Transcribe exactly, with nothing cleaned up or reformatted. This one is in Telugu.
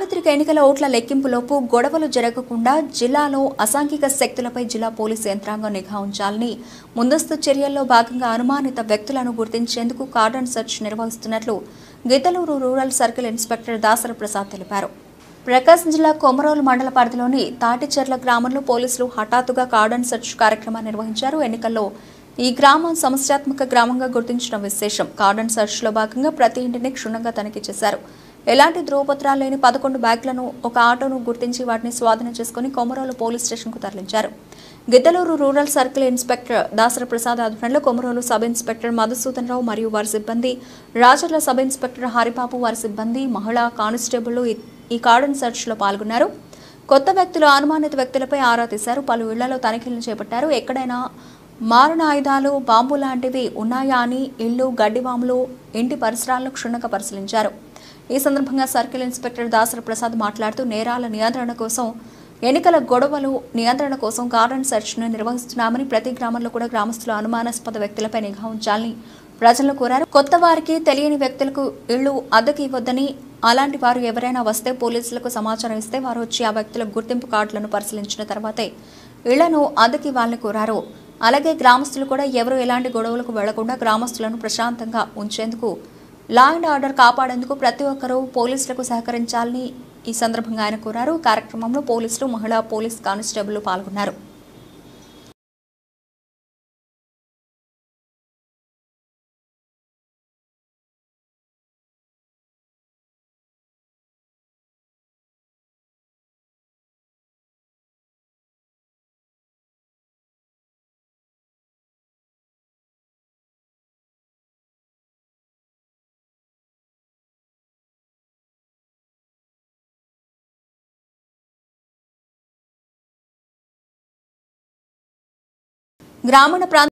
సార్వత్రిక ఎన్నికల ఓట్ల లెక్కింపులోపు గొడవలు జరగకుండా జిల్లాలో అసాంఘిక శక్తులపై జిల్లా పోలీసు యంత్రాంగం నిఘా ఉంచాలని ముందస్తు చర్యల్లో భాగంగా అనుమానిత వ్యక్తులను గుర్తించేందుకు కార్డన్ సెర్చ్ నిర్వహిస్తున్నట్లు Giddalur rural circle inspector Dasara Prasad తెలిపారు. ప్రకాశం జిల్లా కొమరోలు మండల పరిధిలోని తాటిచెర్ల గ్రామంలో పోలీసులు హఠాత్తుగా కార్డన్ సెర్చ్ కార్యక్రమాన్ని నిర్వహించారు. ఎన్నికల్లో ఈ గ్రామం సమస్యాత్మక గ్రామంగా గుర్తించడం విశేషం. కార్డన్ సెర్చ్ లో భాగంగా ప్రతి ఇంటిని క్షుణ్ణంగా తనిఖీ చేశారు. ఎలాంటి ధ్రువపత్రాలు లేని పదకొండు బ్యాగులను, ఒక ఆటోను గుర్తించి వాటిని స్వాధీనం చేసుకుని కొమరోలు పోలీస్ స్టేషన్కు తరలించారు. Giddalur rural circle inspector Dasara Prasad ఆధ్వర్యంలో కొమరోలు సబ్ ఇన్స్పెక్టర్ మధుసూదన్ రావు మరియు వారి సిబ్బంది, రాజర్ల సబ్ ఇన్స్పెక్టర్ హరిబాబు వారి సిబ్బంది, మహిళా కానిస్టేబుల్ ఈ కార్డన్ సెర్చ్ లో పాల్గొన్నారు. కొత్త వ్యక్తులు, అనుమానిత వ్యక్తులపై ఆరా తీశారు. పలు ఇళ్లలో తనిఖీలను చేపట్టారు. ఎక్కడైనా మారణ ఆయుధాలు, బాంబు లాంటివి ఉన్నాయా అని ఇళ్లు, గడ్డివాములు, ఇంటి పరిసరాలను క్షుణ్ణంగా పరిశీలించారు. ఈ సందర్భంగా సర్కిల్ ఇన్స్పెక్టర్ దాసర ప్రసాద్ మాట్లాడుతూ నేరాల నియంత్రణ కోసం, ఎన్నికల గొడవలు నియంత్రణ కోసం కార్డన్ సెర్చ్ ను నిర్వహిస్తున్నామని, ప్రతి గ్రామంలో కూడా గ్రామస్తులు అనుమానాస్పద వ్యక్తులపై నిఘా ఉంచాలని ప్రజలను కోరారు. కొత్త వారికి, తెలియని వ్యక్తులకు ఇళ్లు అద్దెకి ఇవ్వొద్దని, అలాంటి వారు ఎవరైనా వస్తే పోలీసులకు సమాచారం ఇస్తే వారు వచ్చి ఆ వ్యక్తుల గుర్తింపు కార్డులను పరిశీలించిన తర్వాతే ఇళ్లను అద్దెకి ఇవ్వాలని కోరారు. అలాగే గ్రామస్తులు కూడా ఎవరు ఎలాంటి గొడవలకు వెళ్లకుండా గ్రామస్తులను ప్రశాంతంగా ఉంచేందుకు, లా అండ్ ఆర్డర్ కాపాడేందుకు ప్రతి ఒక్కరూ పోలీసులకు సహకరించాలని ఈ సందర్భంగా ఆయన కోరారు. కార్యక్రమంలో పోలీసులు, మహిళా పోలీస్ కానిస్టేబుల్ పాల్గొన్నారు. గ్రామీణ ప్రాంత